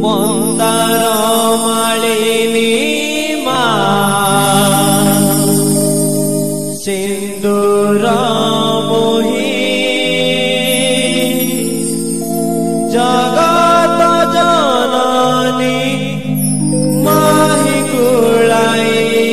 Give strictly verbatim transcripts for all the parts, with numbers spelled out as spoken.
मंदार मालिनी मा सिंदूर मोही जगत जननी माही गुलाई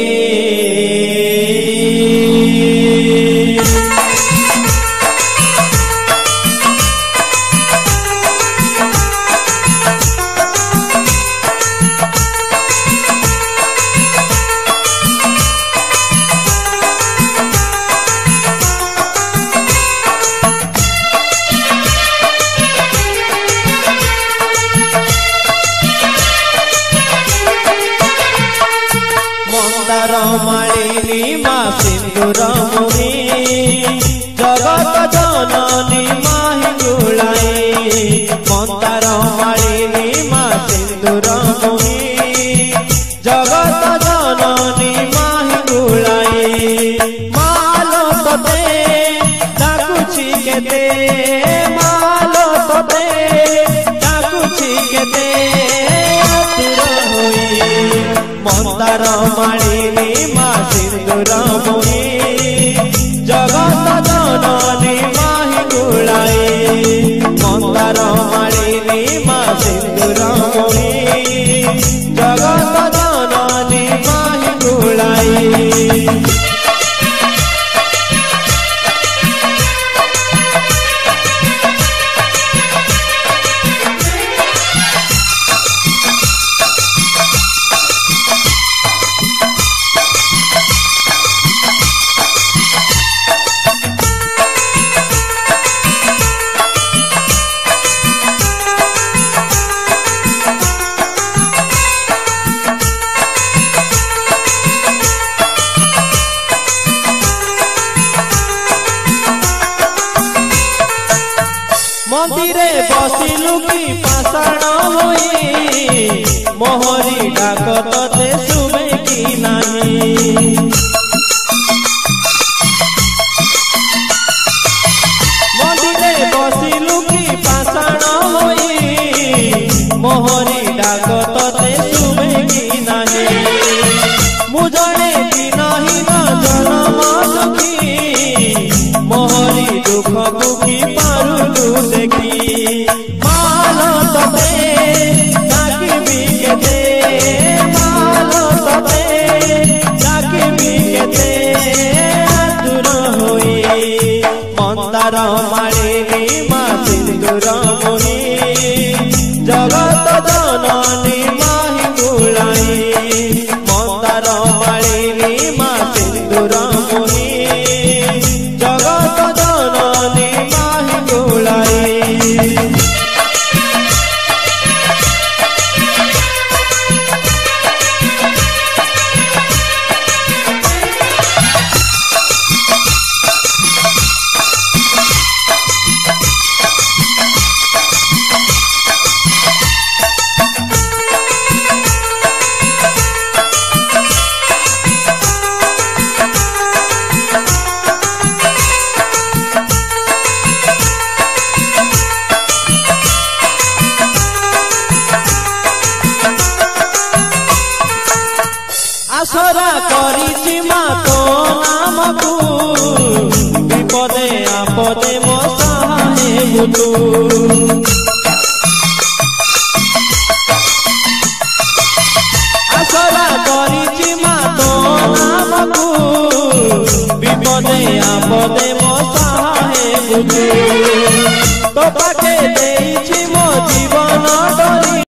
मंदार मालिनी मा सिंदूर मोही जगत जननी माही गुलाई मंदार मालिनी मा सिंदूर मोही जगत जननी माही गुलाई मालो तोते डाकुछि केते मालो तोते डाकुछि केते आतुर होई मंदार मालिनी मा सिंदूर मोही जगत जननी माही गुलाई मंदार मालिनी मा सिंदूर मोही जगत जननी माही गुलाई मंदिरे बसिलु की पाषाण होई मोहरी डाक तोते सुबे की नाही मंदिरे बसिलु की पाषाण होई मोहरी डाक तोते सुबे की नाही मुजणे दिनहीन जन्म दुखी मोहरी दुख दुखी पारुलु देखी मालो तोते डाकी बिकेते मालो तोते डाकी बिकेते आतुर होई मंदार मालिनी मा सिंदूर मोही जगत जननी माही गुलाई मंदार मालिनी मा सिंदूर मोही जगत जननी माही गुलाई आसरा करिछि मा तो नामकु विपदे आपदे मो सहाय बुतु आसरा करिछि मा तो नामकु विपदे आपदे मो सहाय बुतु तो पाके देइछि मो जीवन डोरी।